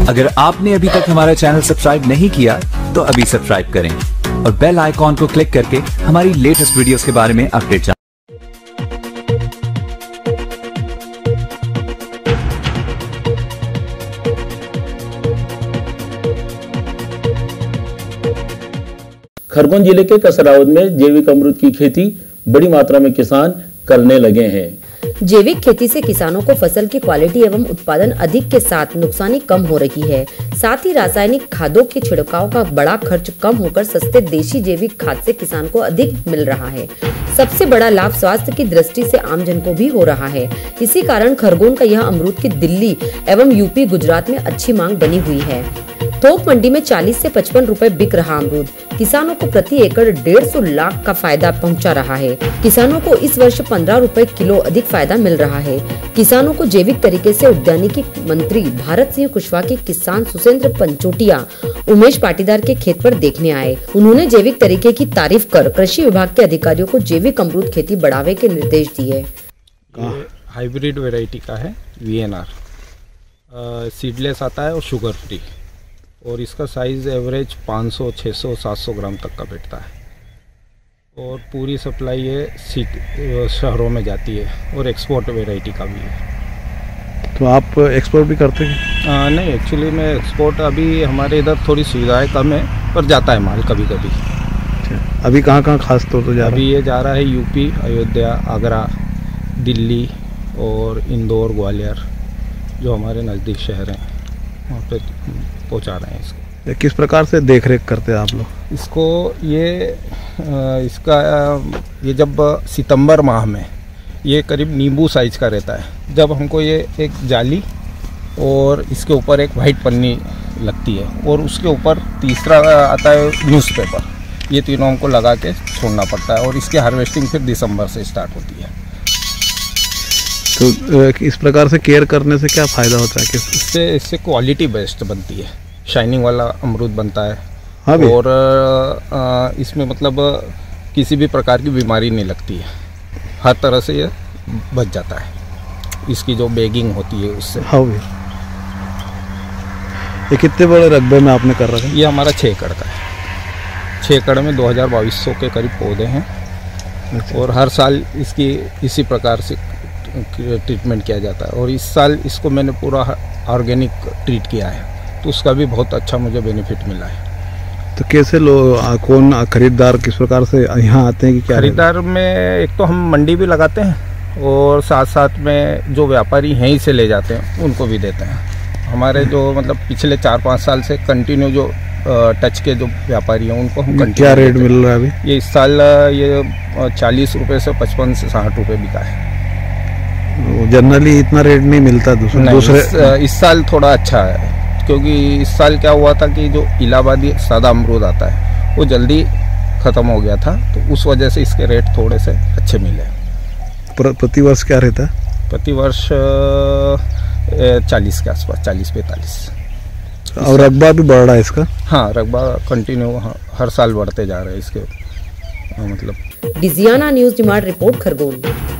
अगर आपने अभी तक हमारा चैनल सब्सक्राइब नहीं किया तो अभी सब्सक्राइब करें और बेल आइकॉन को क्लिक करके हमारी लेटेस्ट वीडियोस के बारे में अपडेट जानें। खरगोन जिले के कसरावद में जैविक अमरूद की खेती बड़ी मात्रा में किसान करने लगे हैं। जैविक खेती से किसानों को फसल की क्वालिटी एवं उत्पादन अधिक के साथ नुकसानी कम हो रही है। साथ ही रासायनिक खादों के छिड़काव का बड़ा खर्च कम होकर सस्ते देशी जैविक खाद से किसान को अधिक मिल रहा है। सबसे बड़ा लाभ स्वास्थ्य की दृष्टि से आमजन को भी हो रहा है। इसी कारण खरगोन का यह अमरूद की दिल्ली एवं यूपी गुजरात में अच्छी मांग बनी हुई है। थोक मंडी में 40 से 55 रुपए बिक रहा अमरूद किसानों को प्रति एकड़ 150 लाख का फायदा पहुंचा रहा है। किसानों को इस वर्ष 15 रुपए किलो अधिक फायदा मिल रहा है। किसानों को जैविक तरीके से उद्यानिकी मंत्री भारत सिंह कुशवाहा के किसान सुसेंद्र पंचोटिया उमेश पाटीदार के खेत पर देखने आए। उन्होंने जैविक तरीके की तारीफ कर कृषि विभाग के अधिकारियों को जैविक अमरूद खेती बढ़ावे के निर्देश दिए। हाइब्रिड वेराइटी का है VNR, सीडलेस आता है और शुगर फ्री, और इसका साइज़ एवरेज 500, 600, 700 ग्राम तक का बैठता है और पूरी सप्लाई ये शहरों में जाती है और एक्सपोर्ट वैरायटी का भी है। तो आप एक्सपोर्ट भी करते हैं? नहीं, एक्चुअली में एक्सपोर्ट अभी हमारे इधर थोड़ी सुविधाएं कम है, पर जाता है माल कभी कभी। अभी कहाँ खास तौर पर जा रहा है? अभी ये जा रहा है यूपी, अयोध्या, आगरा, दिल्ली और इंदौर, ग्वालियर, जो हमारे नज़दीक शहर हैं, वहाँ पे पहुँचा रहे हैं इसको। किस प्रकार से देख रेख करते हैं आप लोग इसको? ये जब सितंबर माह में ये करीब नींबू साइज का रहता है, जब हमको ये एक जाली और इसके ऊपर एक वाइट पन्नी लगती है और उसके ऊपर तीसरा आता है न्यूज़पेपर, ये तीनों हमको लगा के छोड़ना पड़ता है और इसकी हार्वेस्टिंग फिर दिसंबर से स्टार्ट होती है। तो इस प्रकार से केयर करने से क्या फ़ायदा होता है? इससे क्वालिटी बेस्ट बनती है, शाइनिंग वाला अमरूद बनता है। हाँ, और इसमें मतलब किसी भी प्रकार की बीमारी नहीं लगती है, हर तरह से ये बच जाता है, इसकी जो बैगिंग होती है उससे। हाँ भी। ये कितने बड़े रकबे में आपने कर रखा है? ये हमारा 6 एकड़ का है। 6 एकड़ में 2200 के करीब पौधे हैं। अच्छा। और हर साल इसकी इसी प्रकार से ट्रीटमेंट किया जाता है और इस साल इसको मैंने पूरा ऑर्गेनिक ट्रीट किया है, तो उसका भी बहुत अच्छा मुझे बेनिफिट मिला है। तो कैसे कौन खरीदार किस प्रकार से यहाँ आते हैं कि क्या? खरीदार में एक तो हम मंडी भी लगाते हैं और साथ साथ में जो व्यापारी यहीं से ले जाते हैं उनको भी देते हैं। हमारे जो मतलब पिछले 4-5 साल से कंटिन्यू जो टच के जो व्यापारी हैं उनको हम क्या रेट मिल रहा है अभी? ये इस साल ये 40 रुपये से 55 से 60 रुपये बिका है। जनरली इतना रेट नहीं मिलता दूसरे। इस साल थोड़ा अच्छा है, क्योंकि इस साल क्या हुआ था कि जो इलाहाबादी सादा अमरूद आता है वो जल्दी ख़त्म हो गया था, तो उस वजह से इसके रेट थोड़े से अच्छे मिले। प्रति वर्ष क्या रहता है? प्रति वर्ष 40 के आसपास, 40-45। और रकबा भी बढ़ रहा है इसका? हाँ, रकबा कंटिन्यू हर साल बढ़ते जा रहे हैं इसके मतलब। डिजियाना न्यूज़ डिमांड रिपोर्ट खरगोन।